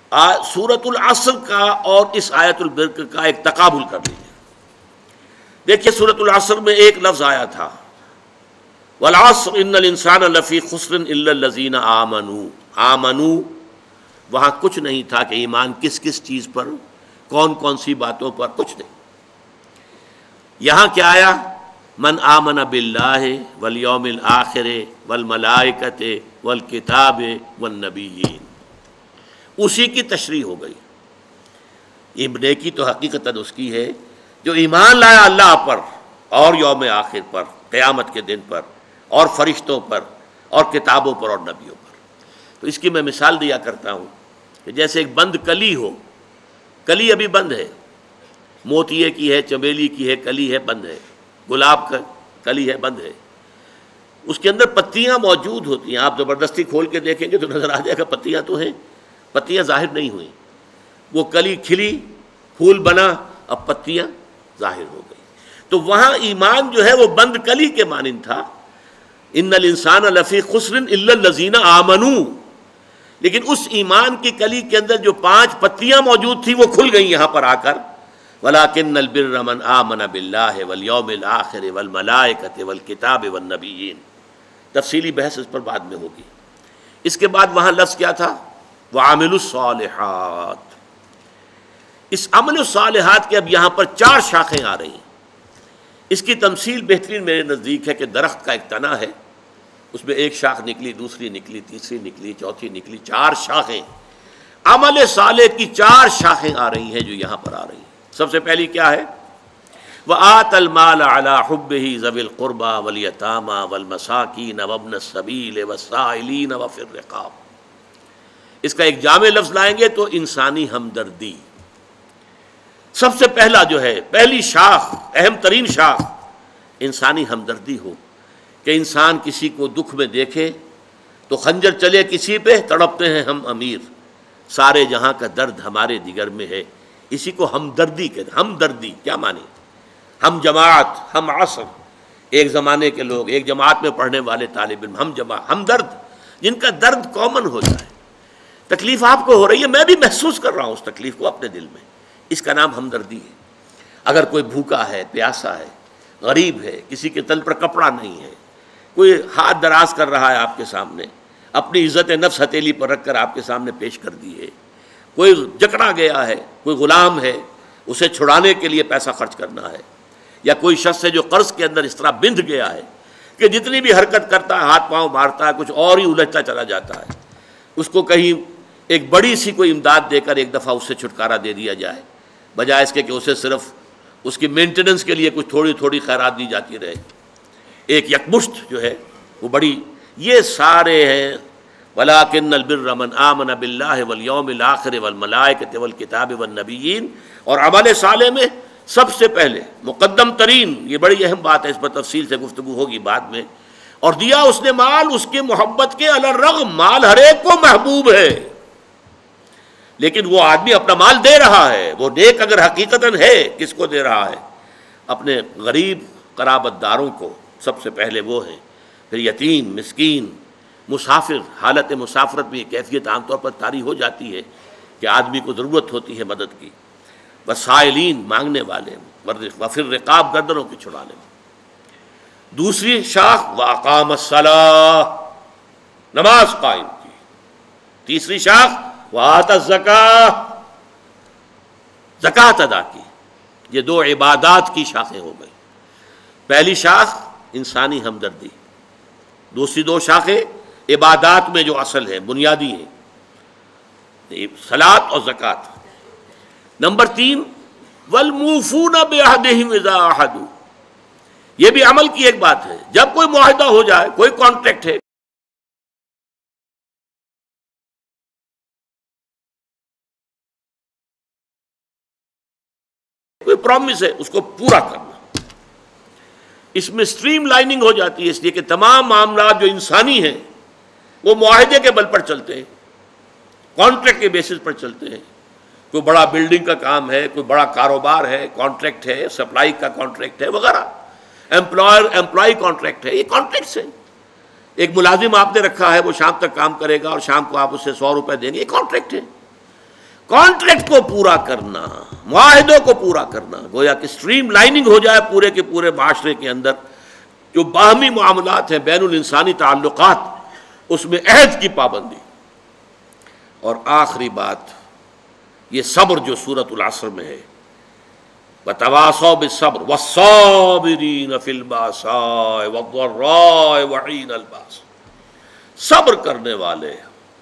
سورۃ العصر کا اور اس آیت البرق کا ایک تقابل کر لیجیے. دیکھیے سورۃ العصر میں ایک لفظ آیا تھا والعصر ان الانسان لفی خسر الا الذین آمنوا. آمنوا وہاں کچھ نہیں تھا کہ ایمان کس کس چیز پر، کون کون سی باتوں پر، کچھ نہیں. یہاں کیا آیا؟ من آمن باللہ والیوم الآخر والملائکۃ والکتاب والنبیین. اسی کی تشریح ہو گئی. یہ نیکی تو حقیقتاً اس کی ہے جو ایمان لایا اللہ پر اور یوم آخر پر، قیامت کے دن پر، اور فرشتوں پر، اور کتابوں پر، اور نبیوں پر. تو اس کی میں مثال دیا کرتا ہوں کہ جیسے ایک بند کلی ہو، کلی ابھی بند ہے، موتیے کی ہے، چمیلی کی ہے، کلی ہے، بند ہے، گلاب کا کلی ہے، بند ہے. اس کے اندر پتیاں موجود ہوتی ہیں. آپ زبردستی کھول کے دیکھیں گے تو نظر آ جائے گا پتیاں تو ہیں، پتیاں ظاہر نہیں ہوئیں. وہ کلی کھلی، پھول بنا، اب پتیاں ظاہر ہو گئی. تو وہاں ایمان جو ہے وہ بند کلی کے مانند تھا. ان الانسان لفی خسر الا الذین آمنوا. لیکن اس ایمان کی کلی کے اندر جو 5 پتیاں موجود تھیں وہ کھل گئیں یہاں پر آ کر. وَلَٰكِنَّ الْبِرَّ مَنْ آمَنَ بِاللَّهِ وَالْيَوْمِ الْآخِرِ وَالْمَلَائِكَةِ وَالْكِتَابِ وَالنَّبِيِّينَ. تفصیلی بحث اس پر بعد میں ہوگی. اس کے بعد وہاں لفظ کیا تھا؟ وَعَمِلُوا الصَّالِحَاتِ. اس عمل الصالحات کے اب یہاں پر 4 شاخیں آ رہی ہیں. اس کی تمثیل بہترین میرے نزدیک ہے کہ درخت کا ایک تنا ہے، اس میں ایک شاخ نکلی، دوسری نکلی، تیسری نکلی، چوتھی نکلی، 4 شاخیں. عمل صالح کی 4 شاخیں آ رہی ہیں جو یہاں پر آ رہی ہیں. سب سے پہلی کیا ہے؟ وَآتَى الْمَالَ عَلَىٰ حُبِّهِ ذَوِي الْقُرْبَىٰ وَالْيَتَامَىٰ وَالْمَسَاكِينَ وَابْنَ السَّبِيلِ وَالسَّائِلِينَ وَفِي الرِّقَابِ. اس کا ایک جامع لفظ لائیں گے تو انسانی ہمدردی. سب سے پہلا جو ہے، پہلی شاخ، اہم ترین شاخ انسانی ہمدردی ہو کہ انسان کسی کو دکھ میں دیکھے تو خنجر چلے کسی پہ، تڑپتے ہیں ہم امیر، سارے جہاں کا درد ہمارے جگر میں ہے. اسی کو ہمدردی کہتے ہیں. ہمدردی کیا معنی؟ ہم جماعت، ہم عصر، ایک زمانے کے لوگ، ایک جماعت میں پڑھنے والے طالب علم، ہم جماعت، ہمدرد، جن کا درد کامن ہو جائے. تکلیف آپ کو ہو رہی ہے، میں بھی محسوس کر رہا ہوں اس تکلیف کو اپنے دل میں. اس کا نام ہمدردی ہے. اگر کوئی بھوکا ہے، پیاسا ہے، غریب ہے، کسی کے تن پر کپڑا نہیں ہے، کوئی ہاتھ دراز کر رہا ہے آپ کے سامنے، اپنی عزت نفس ہتھیلی پر رکھ کر آپ کے سامنے پیش کر دی ہے، کوئی جکڑا گیا ہے، کوئی غلام ہے، اسے چھڑانے کے لیے پیسہ خرچ کرنا ہے، یا کوئی شخص ہے جو قرض کے اندر اس طرح بندھ گیا ہے کہ جتنی بھی حرکت کرتا ہے، ہاتھ پاؤں مارتا ہے، کچھ اور ہی الجھتا چلا جاتا ہے. اس کو کہیں ایک بڑی سی کوئی امداد دے کر ایک دفعہ اس سے چھٹکارا دے دیا جائے، بجائے اس کے کہ اسے صرف اس کی مینٹیننس کے لیے کچھ تھوڑی تھوڑی خیرات دی جاتی رہے. ایک یکمشت جو ہے وہ بڑی، یہ سارے ہیں. وَلَٰكِنَّ الْبِرَّ مَنْ آمَنَ بِاللَّهِ وَالْيَوْمِ الْآخِرِ وَالْمَلَائِكَةِ وَالْكِتَابِ وَالنَّبِيِّينَ. اور عمل صالح میں سب سے پہلے مقدم ترین، یہ بڑی اہم بات ہے، اس پر تفصیل سے گفتگو ہوگی بعد میں. اور دیا اس نے مال اس کے محبت کے علی الرغم. مال ہر ایک کو محبوب ہے، لیکن وہ آدمی اپنا مال دے رہا ہے. وہ نیک اگر حقیقتاً ہے، کس کو دے رہا ہے؟ اپنے غریب قرابت داروں کو سب سے پہلے وہ ہیں، پھر یتیم، مسکین، مسافر. حالت مسافرت میں یہ کیفیت عام طور پر طاری ہو جاتی ہے کہ آدمی کو ضرورت ہوتی ہے مدد کی. وسائلین، مانگنے والے، وفی الرقاب، گردنوں کی چھڑانے میں. دوسری شاخ واقام الصلاۃ، نماز قائم کی. تیسری شاخ وآت الزکاۃ، زکوٰۃ ادا کی. یہ 2 عبادات کی شاخیں ہو گئی. پہلی شاخ انسانی ہمدردی، دوسری 2 شاخیں عبادات میں جو اصل ہے، بنیادی ہیں، صلاۃ اور زکوٰۃ. نمبر 3 والموفون بعہدہم اذا عاہدوا. یہ بھی عمل کی ایک بات ہے. جب کوئی معاہدہ ہو جائے، کوئی کانٹریکٹ ہے، کوئی پرومس ہے، اس کو پورا کرنا. اس میں سٹریم لائننگ ہو جاتی ہے، اس لیے کہ تمام معاملات جو انسانی ہیں وہ معاہدے کے بل پر چلتے ہیں، کانٹریکٹ کے بیسس پر چلتے ہیں. کوئی بڑا بلڈنگ کا کام ہے، کوئی بڑا کاروبار ہے، کانٹریکٹ ہے، سپلائی کا کانٹریکٹ ہے وغیرہ، امپلائی کانٹریکٹ ہے. یہ کانٹریکٹس ہیں. ایک ملازم آپ نے رکھا ہے، وہ شام تک کام کرے گا اور شام کو آپ اسے 100 روپے دیں گے، یہ کانٹریکٹ ہے. کانٹریکٹ کو پورا کرنا، معاہدوں کو پورا کرنا، گویا کہ اسٹریم لائننگ ہو جائے پورے کے پورے معاشرے کے اندر جو باہمی معاملات ہیں، بین الانسانی تعلقات، اس میں عہد کی پابندی۔ اور آخری بات یہ صبر جو سورۃ العصر میں ہے، وَتَوَاصَوْا بِالصَّبْرِ وَالصَّابِرِينَ فِي الْبَأْسَاءِ وَالضَّرَّاءِ وَحِينَ الْبَأْسِ، صبر کرنے والے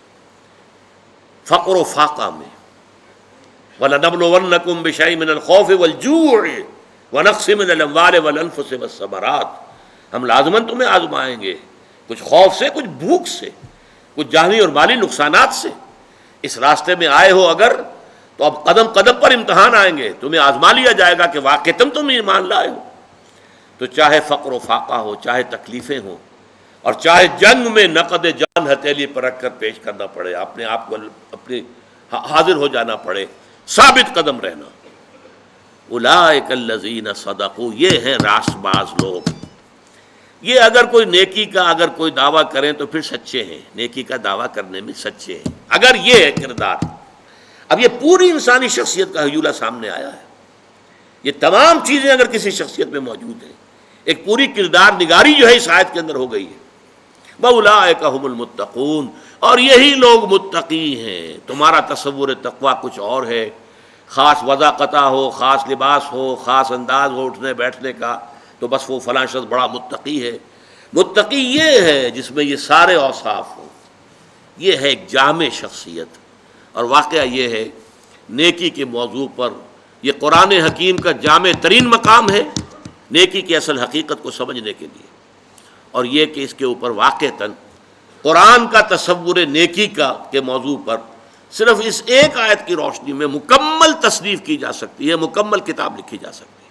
فقر و فاقہ میں، وَلَنَبْلُوَنَّكُمْ بِشَيْءٍ مِّنَ الْخَوْفِ وَالْجُوعِ وَنَقْصٍ مِّنَ الْأَمْوَالِ وَالْأَنفُسِ وَالثَّمَرَاتِ، ہم لازماً تمہیں آزمائیں گے، کچھ خوف سے، کچھ بھوک سے، کچھ جانی اور مالی نقصانات سے۔ اس راستے میں آئے ہو اگر تو اب قدم قدم پر امتحان آئیں گے، تمہیں آزما لیا جائے گا کہ واقعتاً تم ایمان لائے ہو۔ تو چاہے فقر و فاقہ ہو، چاہے تکلیفیں ہوں، اور چاہے جنگ میں نقد جان ہتھیلی پر رکھ کر پیش کرنا پڑے، اپنے آپ کو اپنے حاضر ہو جانا پڑے، ثابت قدم رہنا۔ اولئک الذین صدقوا، یہ ہیں راست باز لوگ۔ یہ اگر کوئی نیکی کا اگر کوئی دعویٰ کریں تو پھر سچے ہیں، نیکی کا دعویٰ کرنے میں سچے ہیں، اگر یہ ہے کردار۔ اب یہ پوری انسانی شخصیت کا حیولہ سامنے آیا ہے، یہ تمام چیزیں اگر کسی شخصیت میں موجود ہیں، ایک پوری کردار نگاری جو ہے اس آیت کے اندر ہو گئی ہے۔ وَأُولَٰئِکَ هُمُ الْمُتَّقُونَ، اور یہی لوگ متقی ہیں۔ تمہارا تصور تقویٰ کچھ اور ہے، خاص وضاقتہ ہو، خاص لباس ہو، خاص انداز ہو اٹھنے بیٹھنے کا، تو بس وہ فلاں شخص بڑا متقی ہے۔ متقی یہ ہے جس میں یہ سارے اوصاف ہوں، یہ ہے ایک جامع شخصیت۔ اور واقعہ یہ ہے نیکی کے موضوع پر یہ قرآن حکیم کا جامع ترین مقام ہے نیکی کی اصل حقیقت کو سمجھنے کے لیے، اور یہ کہ اس کے اوپر واقعتاً قرآن کا تصور نیکی کا کے موضوع پر صرف اس ایک آیت کی روشنی میں مکمل تصنیف کی جا سکتی ہے، مکمل کتاب لکھی جا سکتی ہے۔